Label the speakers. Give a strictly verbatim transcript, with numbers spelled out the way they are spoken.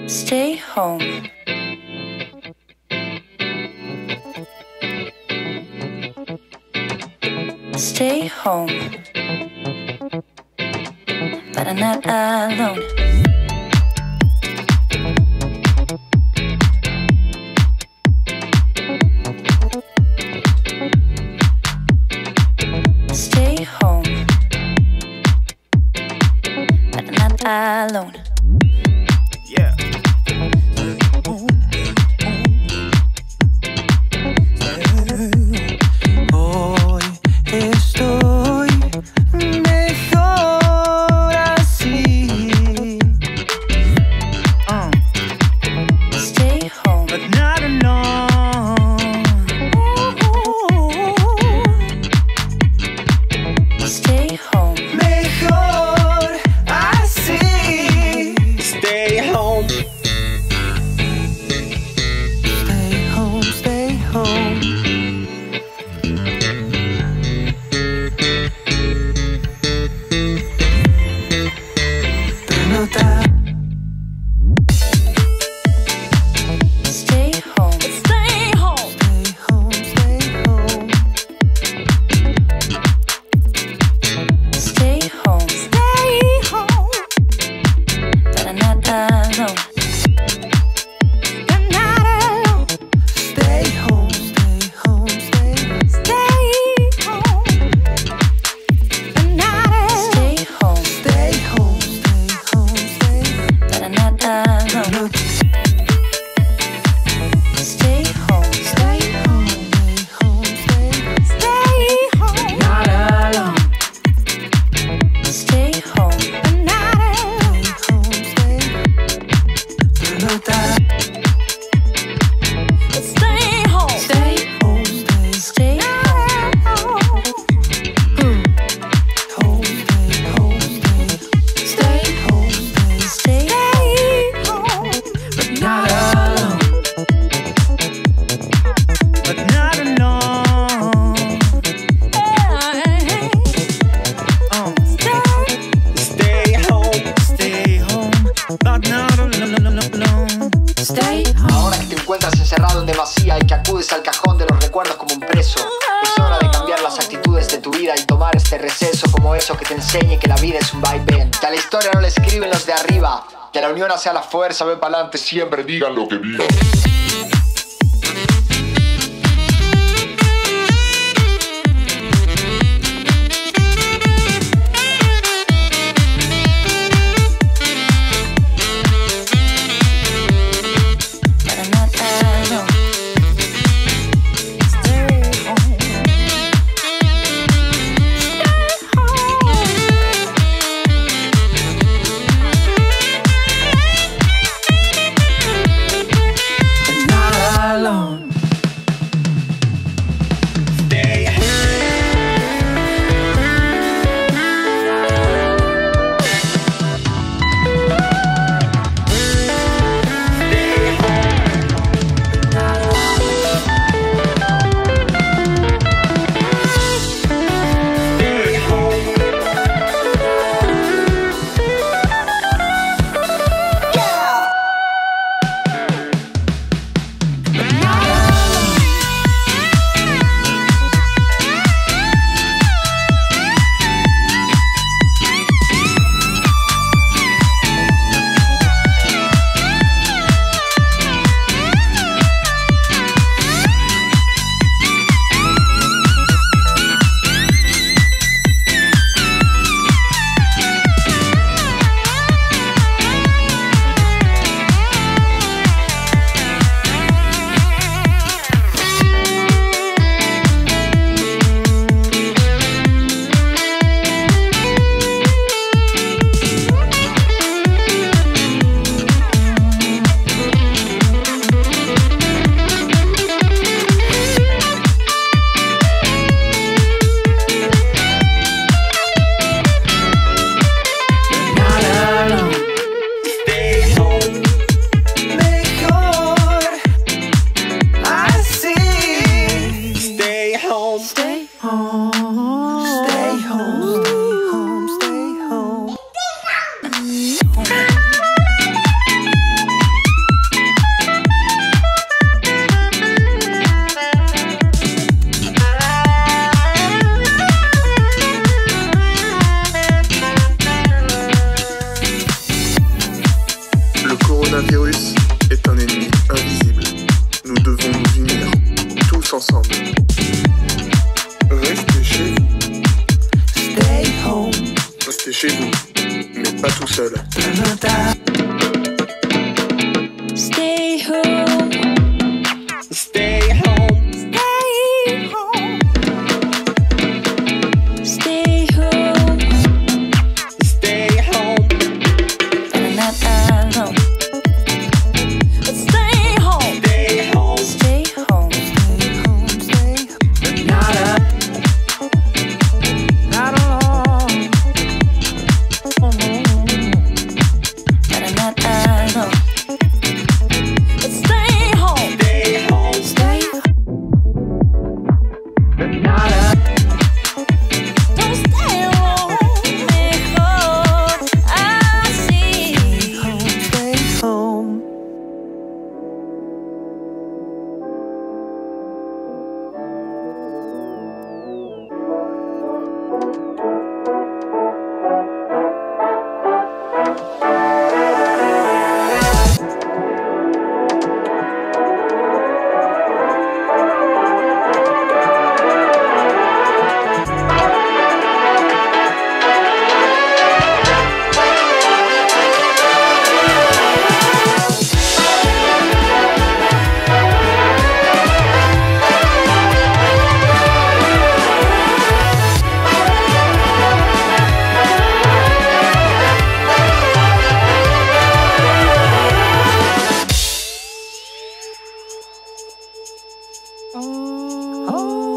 Speaker 1: Stay home. Stay home. But I'm not alone. Stay home. But I'm not alone.
Speaker 2: Yeah. Hoy estoy mejor así. Uh.
Speaker 1: Stay home.
Speaker 2: But not alone.
Speaker 1: Stay home.
Speaker 2: Mejor así. Stay home. Stay home, stay home. Nota.
Speaker 1: Stay home. Stay home.
Speaker 2: Stay home, stay home.
Speaker 1: Stay home.
Speaker 2: Stay home.
Speaker 1: But I'm not alone.
Speaker 2: You're not alone. Stay home, stay home, stay home. Stay home. You're not alone.
Speaker 1: Stay home.
Speaker 2: Stay home, stay home, stay home.
Speaker 1: But I'm not alone. Stay home.
Speaker 2: Stay home, stay home, stay home. Stay home. Not alone.
Speaker 1: Stay home.
Speaker 2: You're not alone. Stay home, stay home. Nota.
Speaker 1: Stay home.
Speaker 2: Stay home, stay
Speaker 1: Stay home.
Speaker 2: home, stay home, stay stay home, stay
Speaker 1: Stay
Speaker 2: home, but not alone, but not alone. Um, stay home, stay home, but not alone. Stay home.
Speaker 3: Ahora que te encuentras encerrado en demasía y que acudes al cajón de los recuerdos como un preso, es hora de cambiar las actitudes de tu vida y tomar este receso como eso que te enseñe que la vida es un vaivén. Que a la historia no le escriben los de arriba, que la unión hacia la fuerza, ve pa'lante siempre, digan lo que digan.
Speaker 1: But I'm not alone. Stay home.
Speaker 2: But pero no tardo.
Speaker 1: Stay home.
Speaker 4: Stay home.
Speaker 1: Stay home. Stay home.
Speaker 4: Stay home.
Speaker 1: But not alone. But stay home.
Speaker 4: Stay home.
Speaker 1: Stay home.
Speaker 2: Stay home, stay home, but not a, not alone.
Speaker 1: But not alone. But stay home.
Speaker 4: Stay home.
Speaker 1: Stay
Speaker 2: But not a,
Speaker 1: Don't stay alone. Mejor así.
Speaker 2: home, stay home.
Speaker 1: Oh.